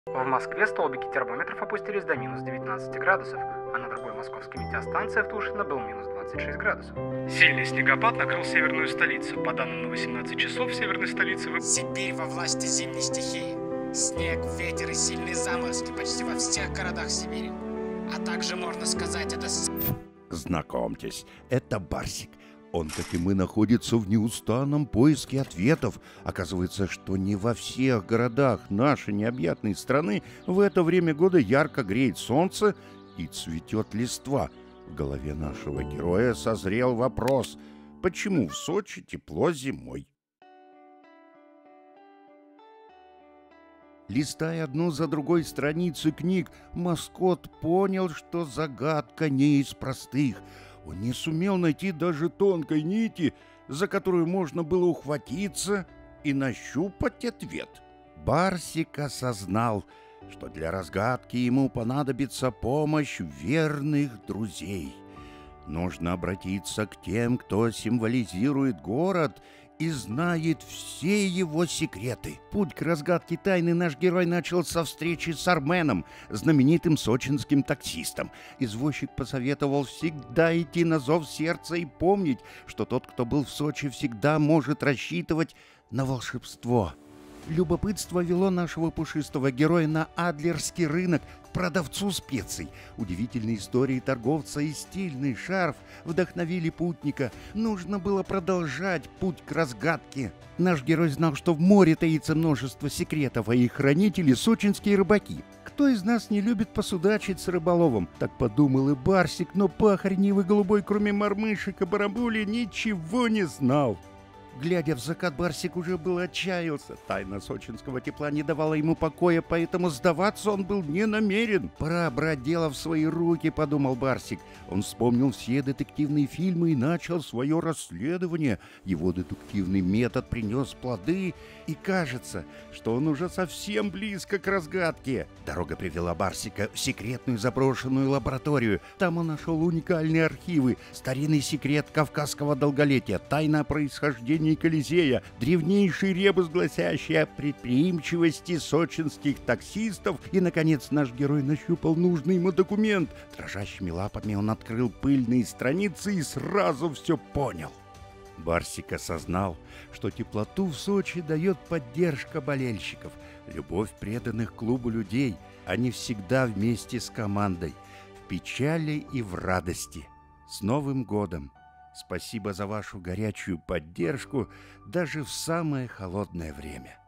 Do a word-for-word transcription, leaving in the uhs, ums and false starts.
В Москве столбики термометров опустились до минус девятнадцати градусов, а на другой московской метеостанции в Тушино был минус двадцать шесть градусов. Сильный снегопад накрыл северную столицу. По данным на восемнадцать часов в северной столице... Вы... Сибирь во власти зимней стихии. Снег, ветер и сильные заморозки почти во всех городах Сибири. А также, можно сказать, это... Знакомьтесь, это Барсик. Он, как и мы, находится в неустанном поиске ответов. Оказывается, что не во всех городах нашей необъятной страны в это время года ярко греет солнце и цветет листва. В голове нашего героя созрел вопрос: почему в Сочи тепло зимой? Листая одну за другой страницы книг, Маскот понял, что загадка не из простых. Он не сумел найти даже тонкой нити, за которую можно было ухватиться и нащупать ответ. Барсик осознал, что для разгадки ему понадобится помощь верных друзей. Нужно обратиться к тем, кто символизирует город и знает все его секреты. Путь к разгадке тайны наш герой начал со встречи с Арменом, знаменитым сочинским таксистом. Извозчик посоветовал всегда идти на зов сердца и помнить, что тот, кто был в Сочи, всегда может рассчитывать на волшебство. Любопытство вело нашего пушистого героя на Адлерский рынок к продавцу специй. Удивительные истории торговца и стильный шарф вдохновили путника. Нужно было продолжать путь к разгадке. Наш герой знал, что в море таится множество секретов, а их хранители — сочинские рыбаки. Кто из нас не любит посудачить с рыболовом? Так подумал и Барсик, но пахарь Нивы Голубой, кроме мормышек и барабули, ничего не знал. Глядя в закат, Барсик уже был отчаялся. Тайна сочинского тепла не давала ему покоя, поэтому сдаваться он был не намерен. «Пора брать дело в свои руки», — подумал Барсик. Он вспомнил все детективные фильмы и начал свое расследование. Его детективный метод принес плоды, и кажется, что он уже совсем близко к разгадке. Дорога привела Барсика в секретную заброшенную лабораторию. Там он нашел уникальные архивы, старинный секрет кавказского долголетия, тайна происхождения Колизея, древнейший ребус, гласящий о предприимчивости сочинских таксистов, и, наконец, наш герой нащупал нужный ему документ. Дрожащими лапами он открыл пыльные страницы и сразу все понял. Барсик осознал, что теплоту в Сочи дает поддержка болельщиков, любовь преданных клубу людей. Они всегда вместе с командой, в печали и в радости. С Новым годом! Спасибо за вашу горячую поддержку даже в самое холодное время.